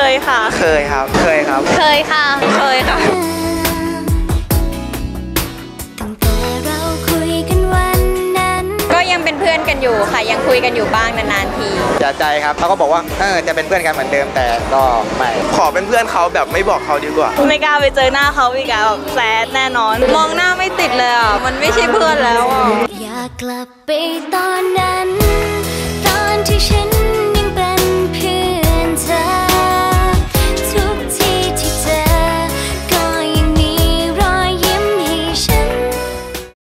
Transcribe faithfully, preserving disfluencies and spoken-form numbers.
ยค่ะเคยครับเคยครับเคยค่ะเคยค่ะก็ยังเป็นเพื่อนกันอยู่ค่ะยังคุยกันอยู่บ้างนานๆทีจะใจครับเขาก็บอกว่าเออจะเป็นเพื่อนกันเหมือนเดิมแต่ก็ไม่ขอเป็นเพื่อนเขาแบบไม่บอกเขาดีกว่าไม่กล้าไปเจอหน้าเขาอีกอะแบบแซดแน่นอนมองหน้าไม่ติดเลยอ่ะมันไม่ใช่เพื่อนแล้วอ่ะอยากกลับไปตอนนั้น